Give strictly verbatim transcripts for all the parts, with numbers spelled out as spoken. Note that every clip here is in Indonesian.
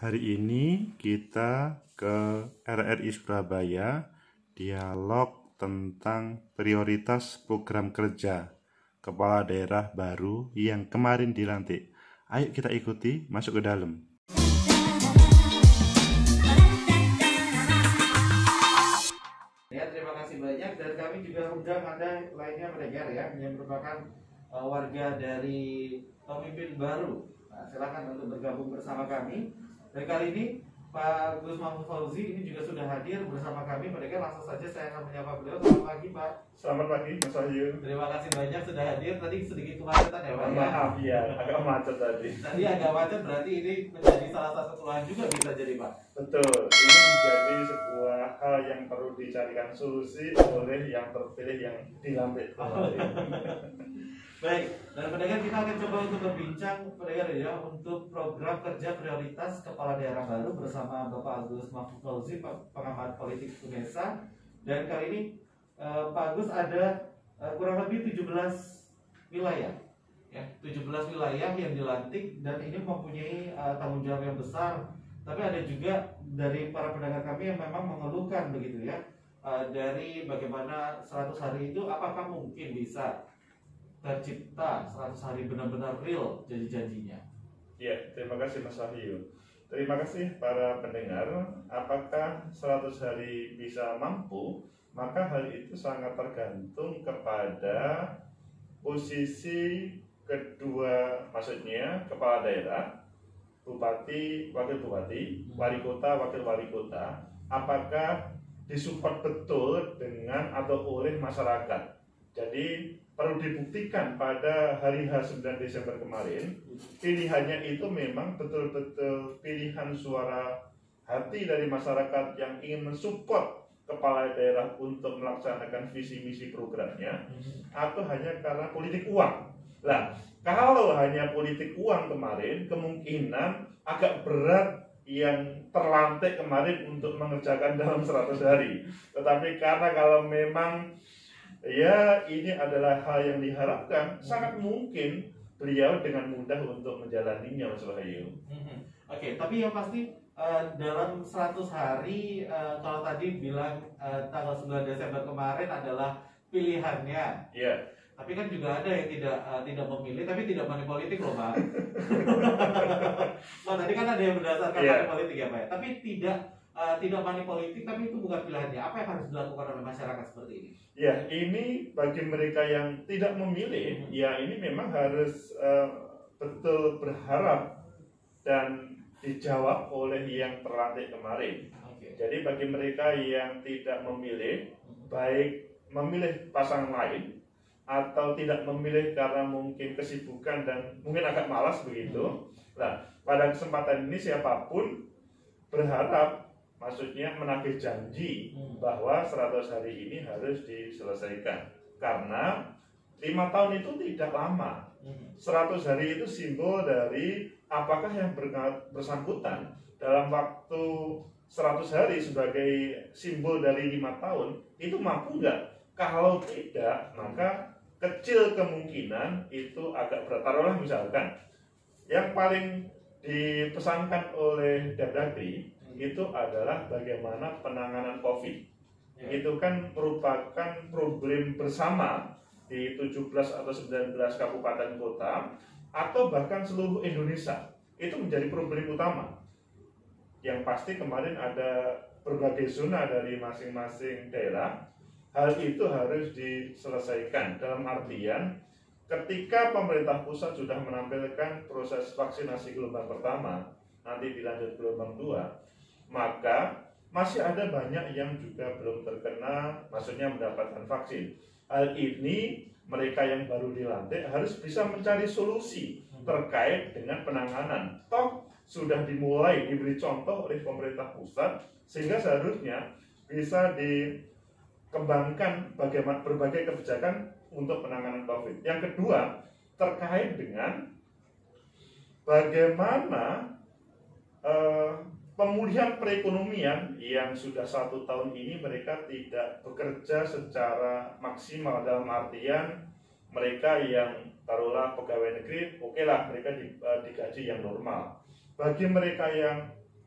Hari ini kita ke R R I Surabaya, dialog tentang prioritas program kerja kepala daerah baru yang kemarin dilantik. Ayo kita ikuti, masuk ke dalam. Ya, terima kasih banyak, dan kami juga undang Anda lainnya mendengar ya, yang merupakan uh, warga dari pemimpin baru. Nah, silakan untuk bergabung bersama kami. Dan kali ini Pak Gus Mahfud Fauzi ini juga sudah hadir bersama kami. Mereka langsung saja saya akan menyapa beliau. Selamat pagi, Pak. Selamat pagi, Mas Wahyu. Terima kasih banyak sudah hadir. Tadi sedikit kemacetan ya, Pak. Maaf ya, agak macet tadi. Tadi agak macet, berarti ini menjadi salah satu keluhan juga bisa jadi, Pak. Betul, ini menjadi sebuah hal yang perlu dicarikan solusi oleh yang terpilih yang dilantik kemarin. Baik, dan pendengar kita akan coba untuk berbincang pendengar ya untuk program kerja prioritas kepala daerah baru bersama Bapak Agus Mahfud Fauzi, pengamat politik UNESA. Dan kali ini eh, Pak Agus ada eh, kurang lebih tujuh belas wilayah, ya tujuh belas wilayah yang dilantik, dan ini mempunyai eh, tanggung jawab yang besar. Tapi ada juga dari para pendengar kami yang memang mengeluhkan begitu ya, eh, dari bagaimana seratus hari itu apakah mungkin bisa tercipta seratus hari benar-benar real janji-janjinya. Ya, terima kasih Mas Wahyu. Terima kasih para pendengar. Apakah seratus hari bisa mampu? Maka hal itu sangat tergantung kepada posisi kedua, maksudnya kepala daerah, bupati, wakil bupati, wali kota, wakil wali kota. Apakah disupport betul dengan atau oleh masyarakat? Jadi perlu dibuktikan pada hari H sembilan Desember kemarin, pilihannya itu memang betul-betul pilihan suara hati dari masyarakat yang ingin mensupport kepala daerah untuk melaksanakan visi misi programnya, atau hanya karena politik uang. Nah, kalau hanya politik uang kemarin, kemungkinan agak berat yang terlantik kemarin untuk mengerjakan dalam seratus hari. Tetapi karena kalau memang ya ini adalah hal yang diharapkan, hmm. sangat mungkin beliau dengan mudah untuk menjalaninya, Mas Wahyu. Hmm. Oke, okay, tapi yang pasti uh, dalam seratus hari, uh, kalau tadi bilang uh, tanggal sembilan Desember kemarin adalah pilihannya. Iya. Yeah. Tapi kan juga ada yang tidak uh, tidak memilih, tapi tidak money politik loh, Pak. Nah, tadi kan ada yang berdasarkan yeah. money politik ya, Pak. Tapi tidak Uh, tidak money politik, tapi itu bukan pilihannya. Apa yang harus dilakukan oleh masyarakat seperti ini? Ya, ini bagi mereka yang tidak memilih, hmm. ya ini memang harus uh, betul berharap dan dijawab oleh yang terlantik kemarin. Okay. Jadi bagi mereka yang tidak memilih, hmm. baik memilih pasangan lain atau tidak memilih karena mungkin kesibukan dan mungkin agak malas begitu. Hmm. Nah, pada kesempatan ini siapapun berharap, maksudnya menagih janji hmm. bahwa seratus hari ini harus diselesaikan. Karena lima tahun itu tidak lama. hmm. seratus hari itu simbol dari apakah yang bersangkutan dalam waktu seratus hari sebagai simbol dari lima tahun itu mampu nggak? Kalau tidak, maka kecil kemungkinan itu agak berat. Taruhlah misalkan yang paling dipesankan oleh Dagdagri itu adalah bagaimana penanganan COVID. Ya. Itu kan merupakan problem bersama di tujuh belas atau sembilan belas kabupaten kota atau bahkan seluruh Indonesia. Itu menjadi problem utama. Yang pasti kemarin ada berbagai zona dari masing-masing daerah. Hal itu harus diselesaikan dalam artian ketika pemerintah pusat sudah menampilkan proses vaksinasi gelombang pertama, nanti dilanjut gelombang dua, maka masih ada banyak yang juga belum terkena, maksudnya mendapatkan vaksin. Hal ini mereka yang baru dilantik harus bisa mencari solusi terkait dengan penanganan. Toh sudah dimulai diberi contoh oleh pemerintah pusat, sehingga seharusnya bisa dikembangkan bagaimana berbagai kebijakan untuk penanganan COVID. Yang kedua, terkait dengan bagaimana uh, pemulihan perekonomian yang sudah satu tahun ini mereka tidak bekerja secara maksimal, dalam artian mereka yang taruhlah pegawai negeri, oke lah mereka digaji yang normal. Bagi mereka yang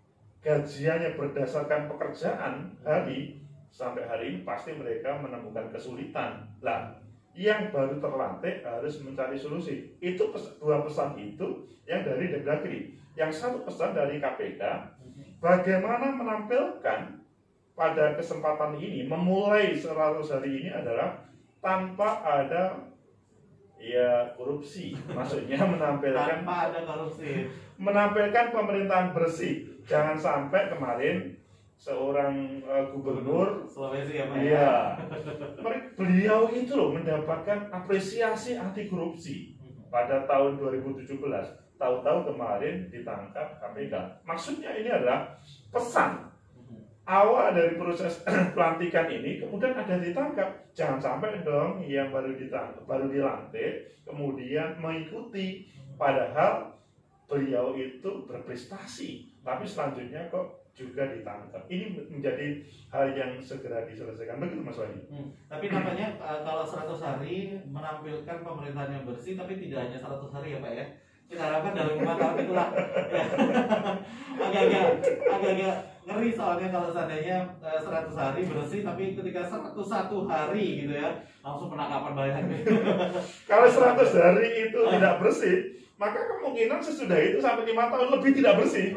gajiannya berdasarkan pekerjaan hari sampai hari ini pasti mereka menemukan kesulitan. Lah, yang baru terlantik harus mencari solusi. Itu pes- dua pesan itu yang dari Depdagri. Yang satu pesan dari K P K, bagaimana menampilkan pada kesempatan ini memulai seratus hari ini adalah tanpa ada ya korupsi, maksudnya menampilkan Tanpa ada korupsi. menampilkan pemerintahan bersih. Jangan sampai kemarin seorang uh, gubernur Sulawesi ya Pak ya? iya, mereka- beliau itu loh mendapatkan apresiasi anti korupsi pada tahun dua ribu tujuh belas. Tahu-tahu kemarin ditangkap K P K. Maksudnya ini adalah pesan awal dari proses pelantikan ini kemudian ada ditangkap. Jangan sampai dong yang baru ditangkap, baru dilantik kemudian mengikuti, padahal beliau itu berprestasi tapi selanjutnya kok juga ditangkap. Ini menjadi hal yang segera diselesaikan, begitu Mas Wahyu. Hmm. Tapi nampaknya uh, kalau seratus hari menampilkan pemerintahan yang bersih, tapi tidak hanya seratus hari ya Pak ya. Kita harapkan dalam lima tahun itulah ya. agak-agak agak-agak ngeri soalnya kalau seandainya uh, seratus hari bersih, tapi ketika seratus satu hari gitu ya langsung penangkapan banyak. Kalau seratus hari itu tidak bersih, maka kemungkinan sesudah itu sampai lima tahun lebih tidak bersih.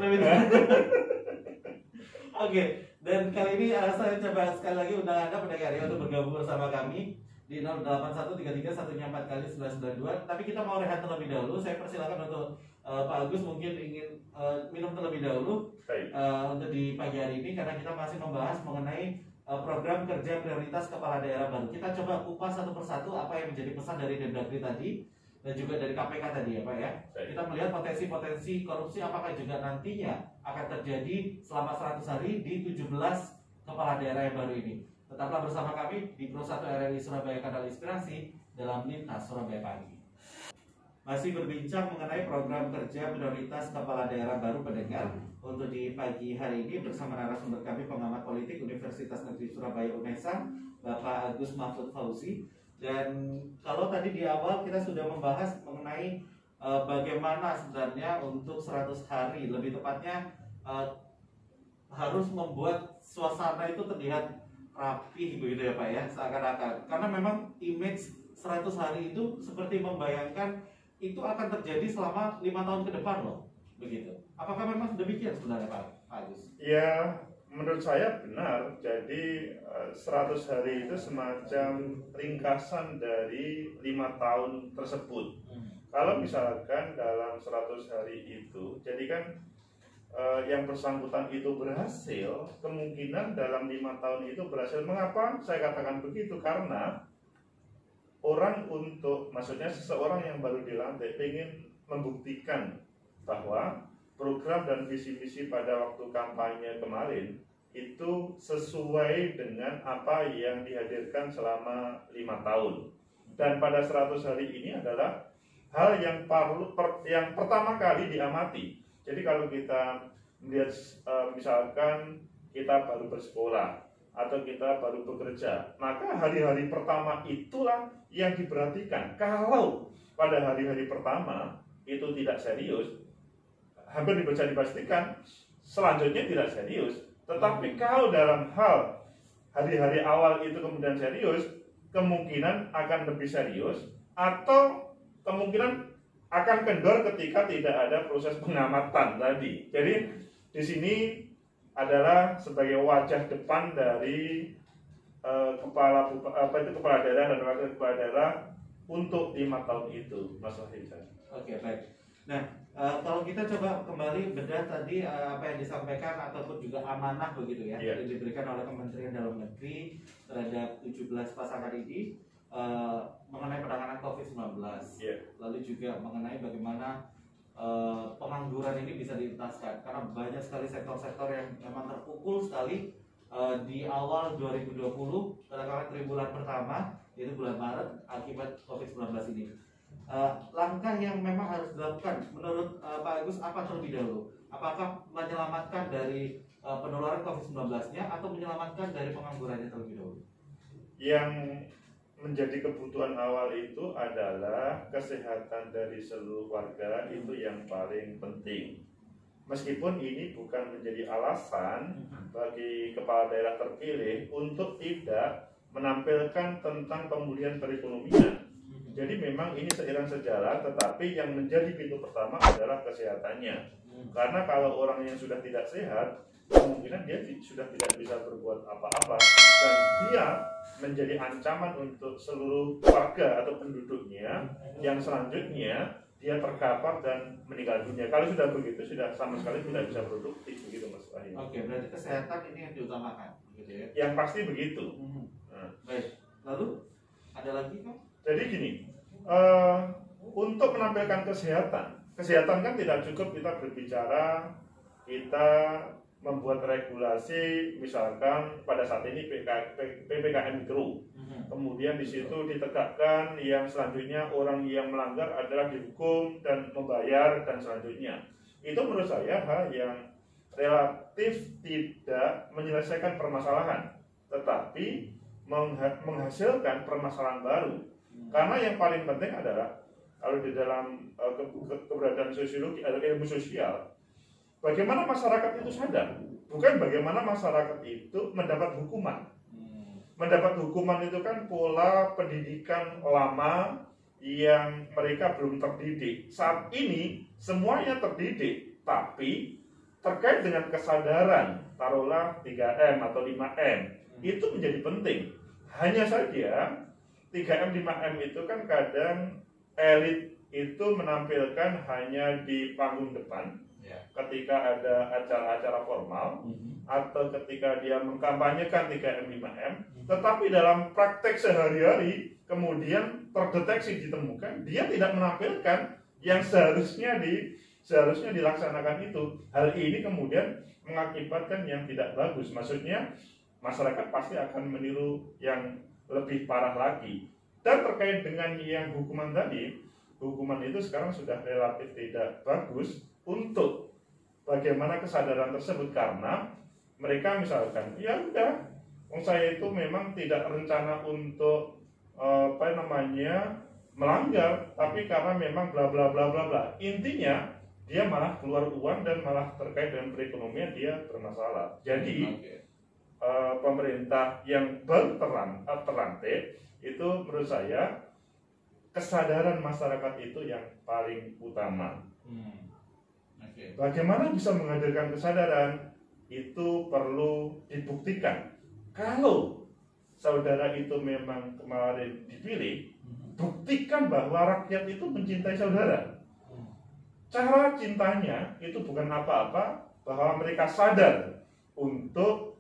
Oke, dan kali ini uh, saya coba sekali lagi undang Anda pendengar ya untuk bergabung bersama kami di nol delapan satu tiga tiga satu empat kali sembilan sembilan dua. Tapi kita mau rehat terlebih dahulu. Saya persilakan untuk uh, Pak Agus mungkin ingin uh, minum terlebih dahulu uh, untuk di pagi hari ini karena kita masih membahas mengenai uh, program kerja prioritas kepala daerah baru. Kita coba kupas satu persatu apa yang menjadi pesan dari Depdagri tadi dan juga dari K P K tadi ya Pak ya. Kita melihat potensi-potensi korupsi apakah juga nantinya akan terjadi selama seratus hari di tujuh belas kepala daerah yang baru ini. Tetaplah bersama kami di Pro satu R R I Surabaya Kanal Inspirasi dalam Lintas Surabaya Pagi. Masih berbincang mengenai program kerja prioritas kepala daerah baru pendengar untuk di pagi hari ini bersama narasumber kami pengamat politik Universitas Negeri Surabaya UNESA Bapak Agus Mahfud Fauzi. Dan kalau tadi di awal kita sudah membahas mengenai uh, bagaimana sebenarnya untuk seratus hari, lebih tepatnya uh, harus membuat suasana itu terlihat rapi begitu ya Pak ya, seakan-akan. Karena memang image seratus hari itu seperti membayangkan itu akan terjadi selama lima tahun ke depan loh, begitu. Apakah memang demikian sebenarnya Pak Agus? Ya, menurut saya benar. Jadi seratus hari itu semacam ringkasan dari lima tahun tersebut. Hmm. Kalau misalkan dalam seratus hari itu, jadi kan Uh, yang bersangkutan itu berhasil, kemungkinan dalam lima tahun itu berhasil. Mengapa saya katakan begitu? Karena orang untuk, maksudnya seseorang yang baru dilantik ingin membuktikan bahwa program dan visi-misi pada waktu kampanye kemarin itu sesuai dengan apa yang dihadirkan selama lima tahun. Dan pada seratus hari ini adalah hal yang perlu per, yang pertama kali diamati. Jadi kalau kita melihat uh, misalkan kita baru bersekolah atau kita baru bekerja, maka hari-hari pertama itulah yang diperhatikan. Kalau pada hari-hari pertama itu tidak serius, hampir bisa dipastikan selanjutnya tidak serius. Tetapi kalau dalam hal hari-hari awal itu kemudian serius, kemungkinan akan lebih serius atau kemungkinan akan kendor ketika tidak ada proses pengamatan tadi. Jadi di sini adalah sebagai wajah depan dari uh, kepala apa itu kepala daerah dan wakil kepala daerah untuk lima tahun itu, Mas Wahid. Oke, baik. Nah, uh, kalau kita coba kembali bedah tadi uh, apa yang disampaikan ataupun juga amanah begitu ya, yeah. yang diberikan oleh Kementerian Dalam Negeri terhadap tujuh belas pasangan ini. Uh, mengenai penanganan covid sembilan belas, yeah. lalu juga mengenai bagaimana uh, pengangguran ini bisa dientaskan karena banyak sekali sektor-sektor yang memang terpukul sekali uh, di awal dua ribu dua puluh katakanlah triwulan pertama yaitu bulan Maret akibat covid sembilan belas ini. Uh, langkah yang memang harus dilakukan menurut uh, Pak Agus apa terlebih dahulu? Apakah menyelamatkan dari uh, penularan covid sembilan belas-nya atau menyelamatkan dari penganggurannya terlebih dahulu? Yang menjadi kebutuhan awal itu adalah kesehatan dari seluruh warga, itu yang paling penting. meskipun ini bukan menjadi alasan bagi kepala daerah terpilih untuk tidak menampilkan tentang pemulihan perekonomian. Jadi memang ini seiring sejalan, tetapi yang menjadi pintu pertama adalah kesehatannya. Karena kalau orang yang sudah tidak sehat, kemungkinan dia sudah tidak bisa berbuat apa-apa, dan dia menjadi ancaman untuk seluruh warga atau penduduknya yang selanjutnya dia terkapar dan meninggal dunia. Kalau sudah begitu, sudah sama sekali tidak bisa produktif, begitu Mas Wahyu. Oke, berarti kesehatan ini yang diutamakan, gitu ya? Yang pasti begitu. Hmm. Nah. Baik, lalu ada lagi Pak? Jadi gini, uh, untuk menampilkan kesehatan, kesehatan kan tidak cukup kita berbicara, kita membuat regulasi, misalkan pada saat ini P P K M Mikro. Kemudian di situ ditegakkan yang selanjutnya orang yang melanggar adalah dihukum dan membayar dan selanjutnya. Itu menurut saya hal yang relatif tidak menyelesaikan permasalahan, tetapi menghasilkan permasalahan baru. Karena yang paling penting adalah kalau di dalam uh, ke ke keberadaan sosiologi atau ilmu sosial, bagaimana masyarakat itu sadar, bukan bagaimana masyarakat itu mendapat hukuman. Mendapat hukuman itu kan pola pendidikan lama yang mereka belum terdidik. Saat ini semuanya terdidik, tapi terkait dengan kesadaran, taruhlah tiga M atau lima M, itu menjadi penting. Hanya saja tiga M lima M itu kan kadang elit itu menampilkan hanya di panggung depan, yeah, ketika ada acara-acara formal, mm-hmm, atau ketika dia mengkampanyekan tiga M lima M, mm-hmm, tetapi dalam praktek sehari-hari kemudian terdeteksi ditemukan dia tidak menampilkan yang seharusnya di seharusnya dilaksanakan itu. Hal ini kemudian mengakibatkan yang tidak bagus. Maksudnya masyarakat pasti akan meniru yang lebih parah lagi. Dan terkait dengan yang hukuman tadi, hukuman itu sekarang sudah relatif tidak bagus untuk bagaimana kesadaran tersebut, karena mereka misalkan, ya udah, saya itu memang tidak rencana untuk apa namanya melanggar, tapi karena memang bla bla bla bla bla. Intinya dia malah keluar uang dan malah terkait dengan perekonomian dia bermasalah. Jadi okay. uh, pemerintah yang baru terang, uh, terlantik itu menurut saya kesadaran masyarakat itu yang paling utama. Hmm. Okay. Bagaimana bisa menghadirkan kesadaran itu perlu dibuktikan. Kalau saudara itu memang kemarin dipilih, buktikan bahwa rakyat itu mencintai saudara. Cara cintanya itu bukan apa-apa, bahwa mereka sadar untuk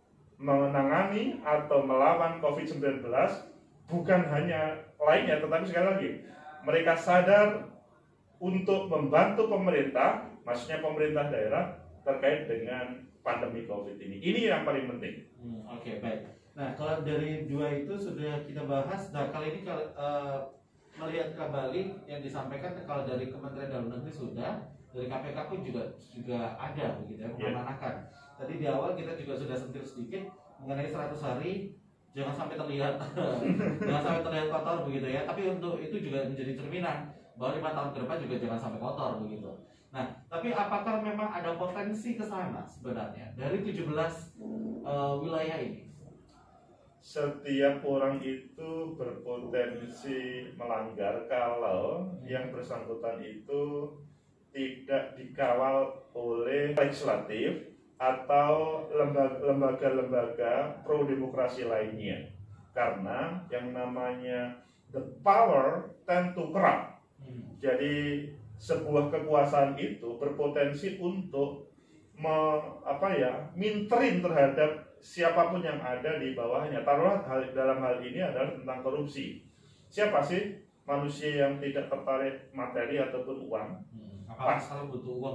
menangani atau melawan covid sembilan belas, bukan hanya lainnya, tetapi sekali lagi mereka sadar untuk membantu pemerintah, maksudnya pemerintah daerah terkait dengan pandemi COVID ini. Ini yang paling penting. Hmm, Oke, okay, baik. Nah, kalau dari dua itu sudah kita bahas. Nah, kali ini kalau uh, melihat kembali yang disampaikan, kalau dari Kementerian Dalam Negeri sudah, dari K P K pun juga juga ada begitu ya, mengamanahkan. Yeah. Tadi di awal kita juga sudah sentil sedikit mengenai seratus hari, jangan sampai terlihat jangan sampai terlihat kotor begitu ya. Tapi untuk itu juga menjadi cerminan bahwa lima tahun ke depan juga jangan sampai kotor begitu. Nah, tapi apakah memang ada potensi ke sana sebenarnya dari tujuh belas uh, wilayah ini? Setiap orang itu berpotensi melanggar kalau yang bersangkutan itu tidak dikawal oleh legislatif atau lembaga-lembaga pro-demokrasi lainnya. Karena yang namanya the power tend to corrupt. Hmm. Jadi sebuah kekuasaan itu berpotensi untuk me, apa ya, minterin terhadap siapapun yang ada di bawahnya. Taruhlah hal, dalam hal ini adalah tentang korupsi. Siapa sih manusia yang tidak tertarik materi ataupun uang? Hmm, apalagi kalau butuh uang.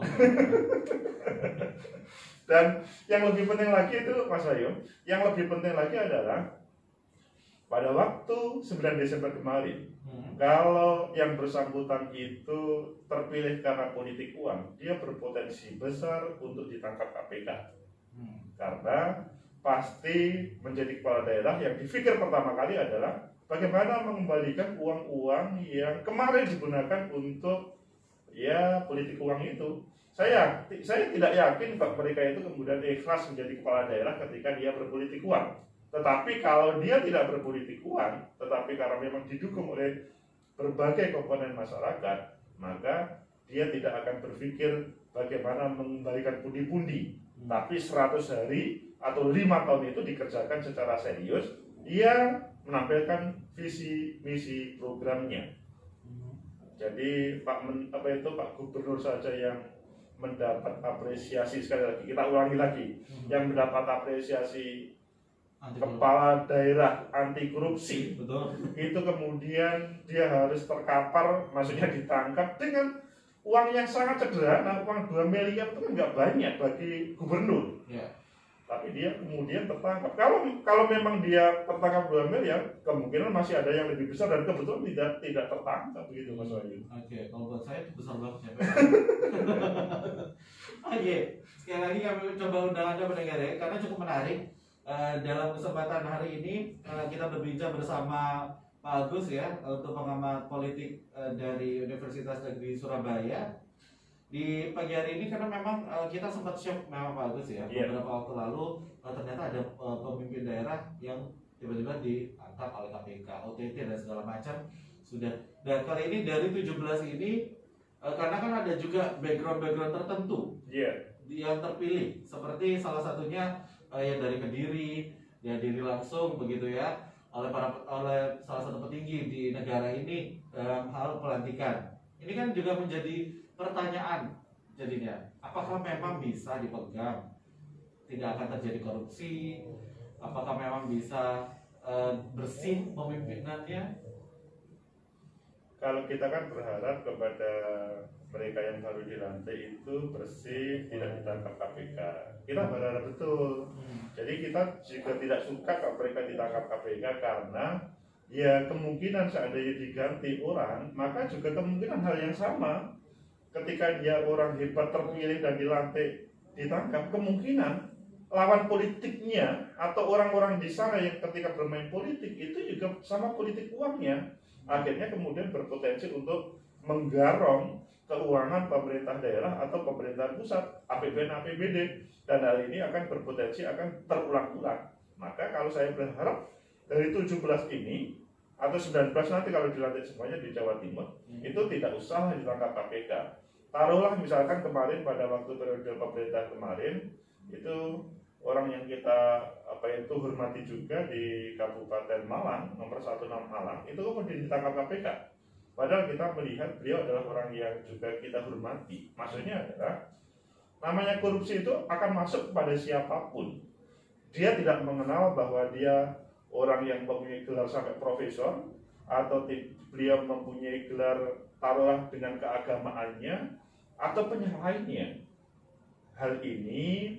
Dan yang lebih penting lagi itu, Mas Ayu, yang lebih penting lagi adalah pada waktu sembilan Desember kemarin, hmm. kalau yang bersangkutan itu terpilih karena politik uang, dia berpotensi besar untuk ditangkap K P K. Hmm. Karena pasti menjadi kepala daerah yang dipikir pertama kali adalah bagaimana mengembalikan uang-uang yang kemarin digunakan untuk ya politik uang itu. Saya saya tidak yakin Pak mereka itu kemudian ikhlas menjadi kepala daerah ketika dia berpolitik uang. Tetapi kalau dia tidak berpolitik uang, tetapi karena memang didukung oleh berbagai komponen masyarakat, maka dia tidak akan berpikir bagaimana mengembalikan pundi-pundi. Hmm. Tapi seratus hari atau lima tahun itu dikerjakan secara serius, ia menampilkan visi misi programnya. Hmm. Jadi Pak Men, apa itu Pak Gubernur saja yang mendapat apresiasi, sekali lagi kita ulangi lagi, hmm. yang mendapat apresiasi kepala daerah anti korupsi. Betul. Itu kemudian dia harus terkapar, maksudnya ditangkap dengan uang yang sangat sederhana, uang dua miliar itu kan nggak banyak bagi gubernur. Ya. Tapi dia kemudian tertangkap. Kalau kalau memang dia tertangkap dua miliar, kemungkinan masih ada yang lebih besar dan kebetulan tidak tidak tertangkap begitu Mas Wahyu. Oke, kalau buat saya itu besar banget ya. Oke, sekali lagi kami coba undang Anda mendengar ya, karena cukup menarik. Uh, dalam kesempatan hari ini uh, kita berbincang bersama Pak Agus ya, untuk pengamat politik uh, dari Universitas Negeri Surabaya. Di pagi hari ini karena memang uh, kita sempat shock memang Pak Agus ya, yeah. beberapa waktu lalu uh, ternyata ada uh, pemimpin daerah yang tiba-tiba diangkat oleh K P K, O T T dan segala macam sudah. Dan kali ini dari tujuh belas ini uh, karena kan ada juga background-background tertentu yeah. yang terpilih, seperti salah satunya yang dari Kediri, dihadiri langsung begitu ya oleh para oleh salah satu petinggi di negara ini dalam hal pelantikan. Ini kan juga menjadi pertanyaan jadinya, apakah memang bisa dipegang, tidak akan terjadi korupsi, apakah memang bisa uh, bersih pemimpinannya? Kalau kita kan berharap kepada mereka yang baru dilantik itu bersih, tidak ditangkap K P K. Kita berharap betul. Jadi kita juga tidak suka kalau mereka ditangkap K P K karena ya kemungkinan seandainya diganti orang, maka juga kemungkinan hal yang sama. Ketika dia orang hebat terpilih dan dilantik ditangkap, kemungkinan lawan politiknya atau orang-orang di sana yang ketika bermain politik itu juga sama politik uangnya. Akhirnya kemudian berpotensi untuk menggarong keuangan pemerintah daerah atau pemerintahan pusat, A P B N A P B D, dan hal ini akan berpotensi akan terulang-ulang. Maka kalau saya berharap dari tujuh belas ini atau sembilan belas nanti kalau dilantik semuanya di Jawa Timur, hmm. itu tidak usah ditangkap K P K. Taruhlah misalkan kemarin pada waktu periode pemerintah kemarin itu orang yang kita apa itu hormati juga di Kabupaten Malang, nomor satu enam Malang, itu kemudian ditangkap K P K. Padahal kita melihat beliau adalah orang yang juga kita hormati. Maksudnya adalah namanya korupsi itu akan masuk kepada siapapun. Dia tidak mengenal bahwa dia orang yang mempunyai gelar sampai profesor atau beliau mempunyai gelar taruhlah dengan keagamaannya ataupun yang lainnya. Hal ini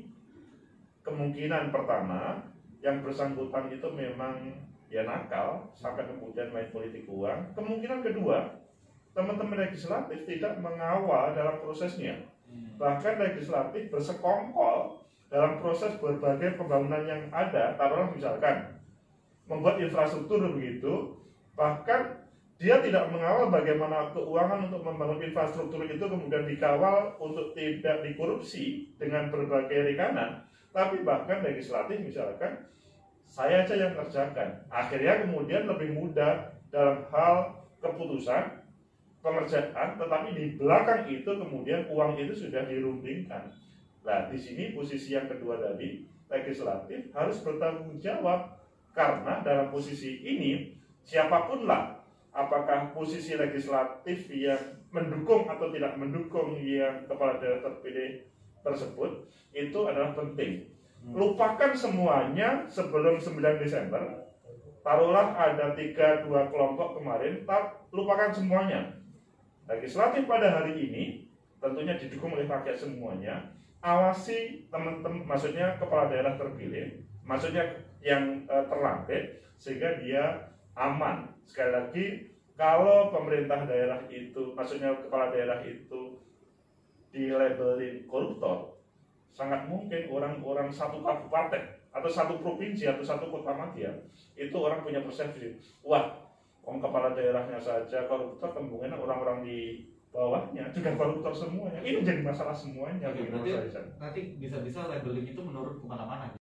kemungkinan pertama yang bersangkutan itu memang ya nakal sampai kemudian main politik uang. Kemungkinan kedua, teman-teman legislatif tidak mengawal dalam prosesnya. Bahkan legislatif bersekongkol dalam proses berbagai pembangunan yang ada. Taruhlah misalkan membuat infrastruktur begitu, bahkan dia tidak mengawal bagaimana keuangan untuk membangun infrastruktur itu kemudian dikawal untuk tidak dikorupsi dengan berbagai rekanan. Tapi bahkan legislatif misalkan saya aja yang kerjakan. Akhirnya kemudian lebih mudah dalam hal keputusan pengerjaan, tetapi di belakang itu kemudian uang itu sudah dirundingkan. Nah, di sini posisi yang kedua tadi, legislatif harus bertanggung jawab karena dalam posisi ini siapapun lah, apakah posisi legislatif yang mendukung atau tidak mendukung yang kepala daerah terpilih tersebut itu adalah penting. Lupakan semuanya sebelum sembilan Desember. Taruhlah ada tiga dua kelompok kemarin, tak lupakan semuanya. Legislatif pada hari ini tentunya didukung oleh rakyat semuanya. Awasi teman-teman, maksudnya kepala daerah terpilih, maksudnya yang e, terlantik sehingga dia aman. Sekali lagi, kalau pemerintah daerah itu, maksudnya kepala daerah itu dilabelin koruptor, sangat mungkin orang-orang satu kabupaten atau satu provinsi atau satu kota madya itu orang punya persepsi, wah, orang kepala daerahnya saja koruptor, kemungkinan orang-orang di bawahnya juga koruptor semuanya. Ini jadi masalah semuanya. Oke, menurut berarti saya. nanti bisa-bisa labeling itu menurut kemana-mana.